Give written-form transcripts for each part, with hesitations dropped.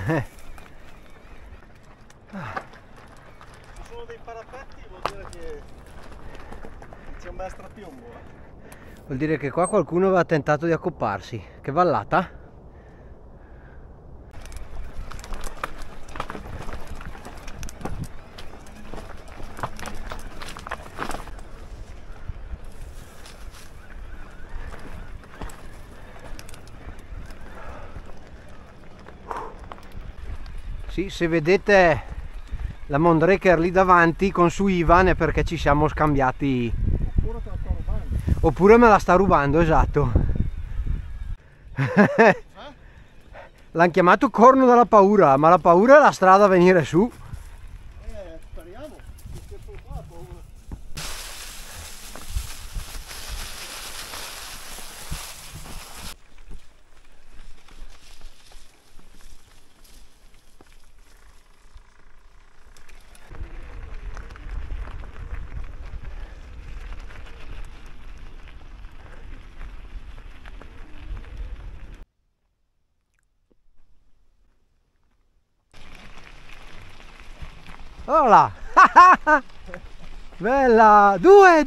sono dei parapetti, vuol dire che c'è un bel strapiombo. Vuol dire che qua qualcuno aveva tentato di accopparsi. Che vallata! Sì, se vedete la Mondraker lì davanti con su Ivan è perché ci siamo scambiati. Oppure te la sto rubando. Oppure me la sta rubando, esatto. L'hanno chiamato corno della paura, ma la paura è la strada a venire su. Speriamo. Che tempo fa ha paura. Ora! Bella! Due!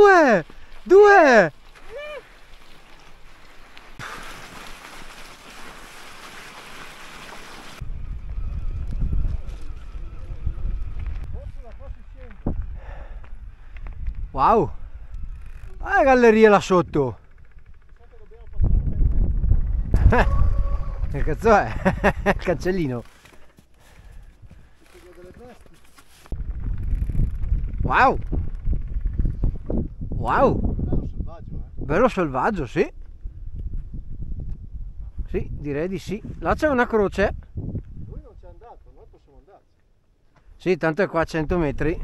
Wow! Ah, galleria là sotto! Che cazzo è? Il cancellino! Wow! Wow! Bello selvaggio, Bello selvaggio, sì. Sì, direi di sì. Là c'è una croce. Lui non c'è andato, noi possiamo andarci. Sì, tanto è qua a 100 metri.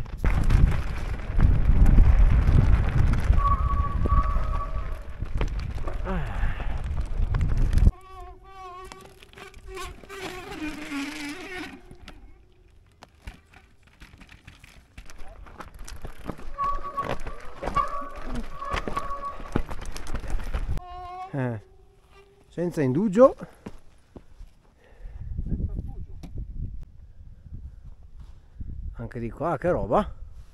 Senza indugio. Anche di qua, che roba.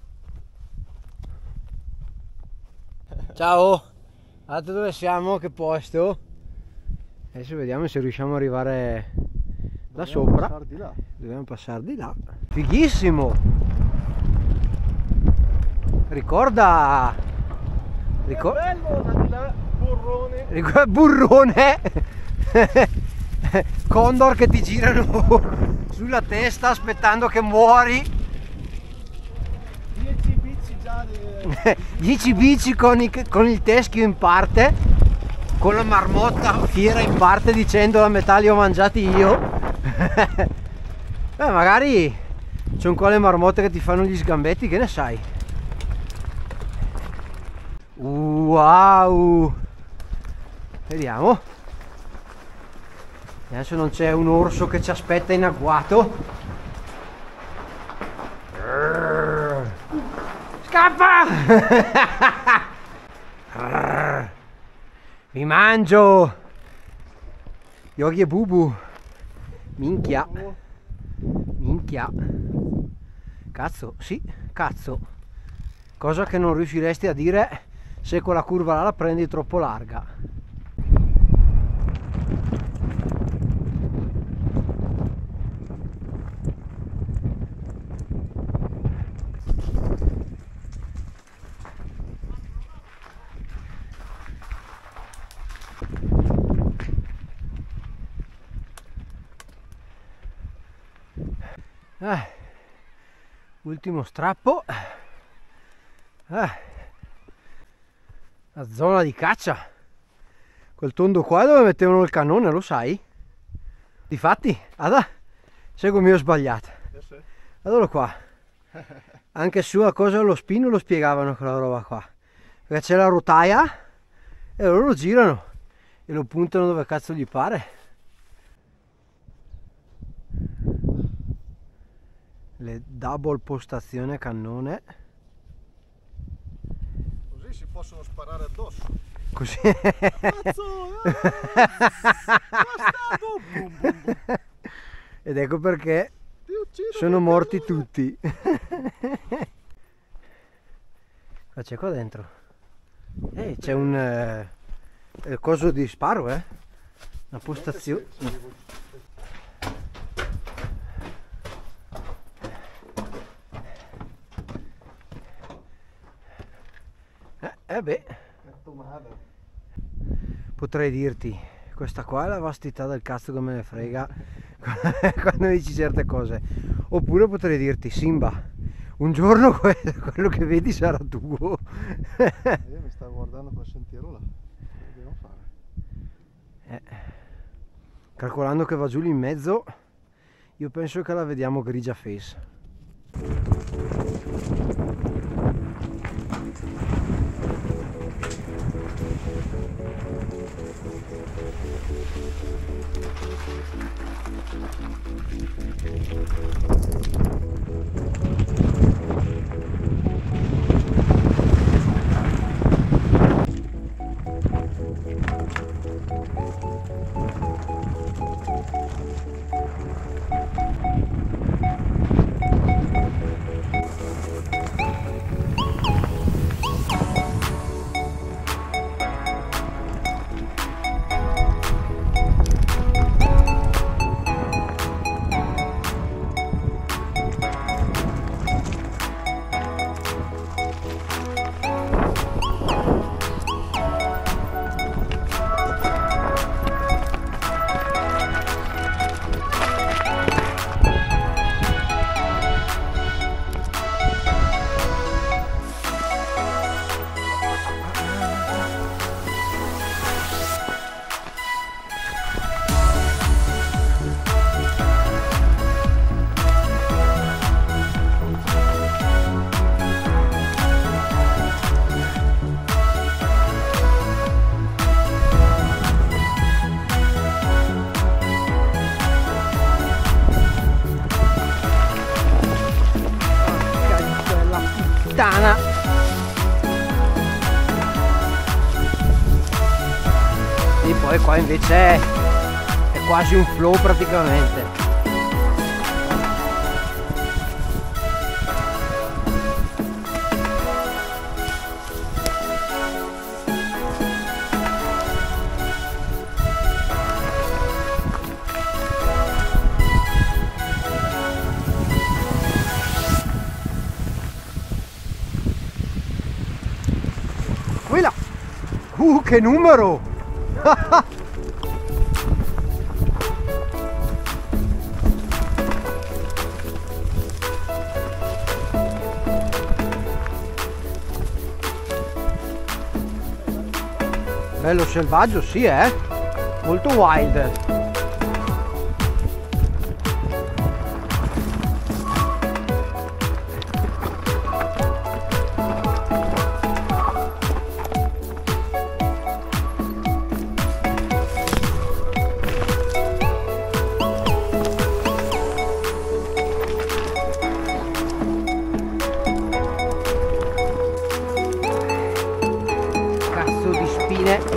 Ciao, guardate dove siamo, che posto. Adesso vediamo se riusciamo ad arrivare da sopra. Passare di là. Dobbiamo passare di là. Fighissimo. Ricorda Bello da di là, burrone. burrone. Condor che ti girano sulla testa aspettando che muori. 10 bici già di... 10 bici con il teschio in parte, con la marmotta fiera in parte dicendo la metà li ho mangiati io. Magari sono qua le marmotte che ti fanno gli sgambetti, che ne sai. Wow, vediamo adesso non c'è un orso che ci aspetta in agguato. Scappa! Vi mangio! Yogi e Bubu. Minchia. Minchia. Cazzo, sì, cazzo. Cosa che non riusciresti a dire se quella curva là la prendi troppo larga. Ultimo strappo. La zona di caccia. Quel tondo qua è dove mettevano il cannone, lo sai? Difatti, seguimi, ho sbagliato. Guardalo qua. Anche sulla cosa dello spino lo spiegavano quella roba qua. Perché c'è la rotaia e loro lo girano e lo puntano dove cazzo gli pare. Le double postazione cannone. Così si possono sparare addosso. Così. Cazzo! Bastardo! Bum, bum, bum. Ed ecco perché Ti uccido, sono morti tutti. Cosa c'è qua dentro? C'è un coso di sparo, una postazione. Beh, potrei dirti, questa qua è la vastità del cazzo che me ne frega quando dici certe cose. Oppure potrei dirti, Simba, un giorno quello che vedi sarà tuo. Io mi stavo guardando quel sentiero là. Che dobbiamo fare? Calcolando che va giù lì in mezzo, io penso che la vediamo grigia face. E poi qua invece è quasi un flow praticamente. Quella! Che numero! Bello selvaggio, sì, molto wild. Cazzo di spine.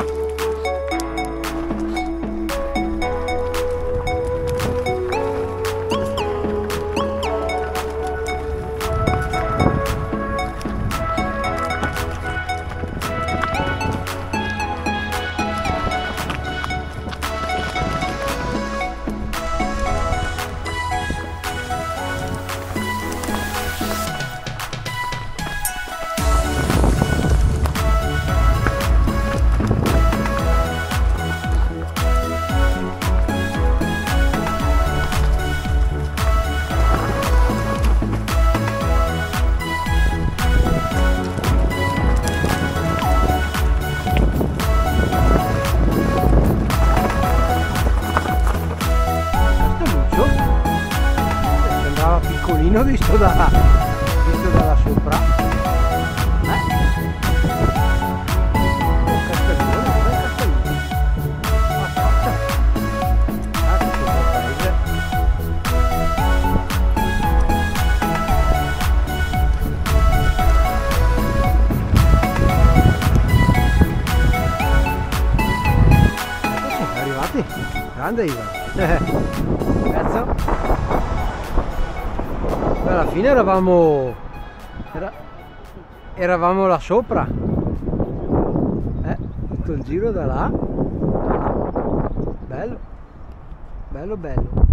Piccolino visto dalla sopra. Siamo arrivati, grande Ivan. Cazzo. Beh, alla fine eravamo là sopra. Tutto il giro da là. Bello. Bello bello.